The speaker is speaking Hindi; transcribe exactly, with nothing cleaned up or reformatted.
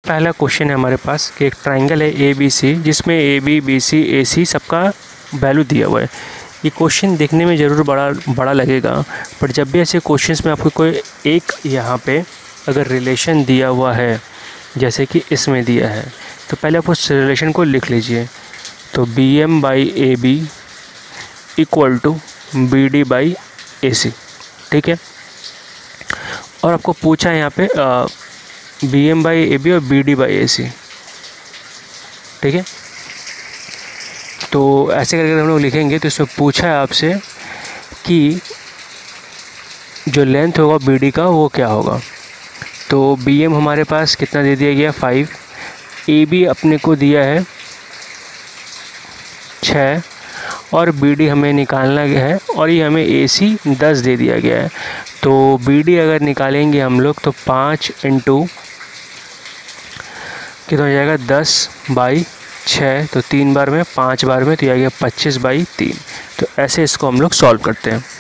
पहला क्वेश्चन है हमारे पास कि एक ट्राइंगल है ए बी सी, जिसमें ए बी बी सी ए सी सबका वैल्यू दिया हुआ है। ये क्वेश्चन देखने में ज़रूर बड़ा बड़ा लगेगा, पर जब भी ऐसे क्वेश्चंस में आपको कोई एक यहाँ पे अगर रिलेशन दिया हुआ है, जैसे कि इसमें दिया है, तो पहले आप उस रिलेशन को लिख लीजिए। तो B M by A B equal to B D by A C, ठीक है। और आपको पूछा है यहाँ पे B M by A B और B D by A C, ठीक है। तो ऐसे करके हम लोग लिखेंगे। तो इसमें पूछा है आपसे कि जो लेंथ होगा बी डी का वो क्या होगा। तो बी एम हमारे पास कितना दे दिया गया, फाइव। ए बी अपने को दिया है छः, और बी डी हमें निकालना है, और ये हमें ए सी दस दे दिया गया है। तो बी डी अगर निकालेंगे हम लोग तो पाँच इंटू कितना हो जाएगा, दस बाई छः, तो तीन बार में, पाँच बार में, तो ये आ गया पच्चीस बाई तीन। तो ऐसे इसको हम लोग सॉल्व करते हैं।